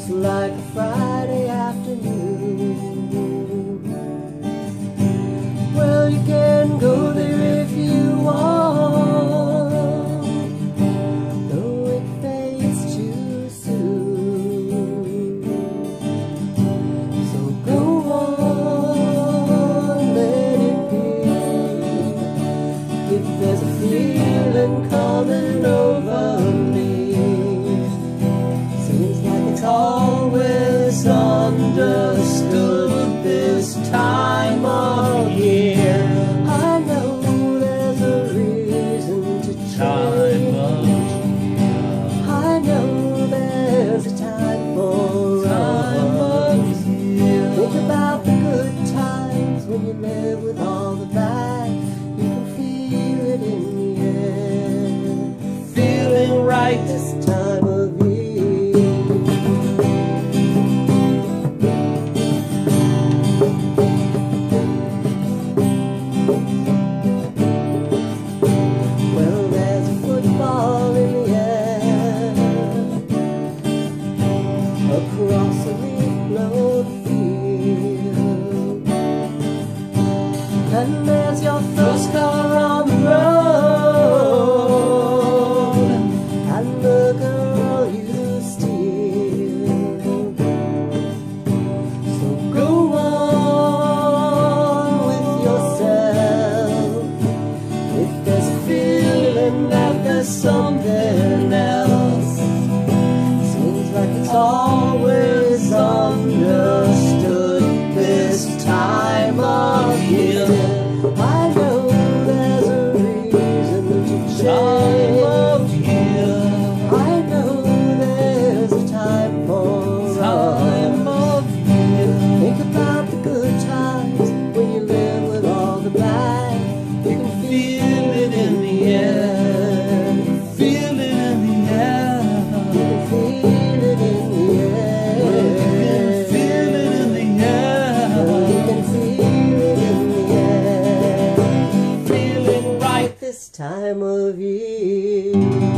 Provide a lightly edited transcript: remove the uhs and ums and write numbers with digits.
just like a Friday afternoon. Well, you can go there if you want, though it fades too soon. So go on, let it be. If there's a feeling coming over me, seems like it's always understood this time of year. I know there's a reason to change. I know there's a time for us. Think about the good times when you live with all the bad. You can feel it in the air, feeling right this time of year. Well, there's a football in the air across a leaf-blown field, and there's your first car on the road, and the girl you steal. So go on with yourself. If there's a feeling that there's something else, seems like it's always understood this time of year. I know there's a reason to change. I know there's a time for us. Think about the good times when you live with all the bad. You can feel it in the air. Feel it in the air. You can feel it in the air. You can feel it in the air. You can feel it in the air. Feeling right this time of year.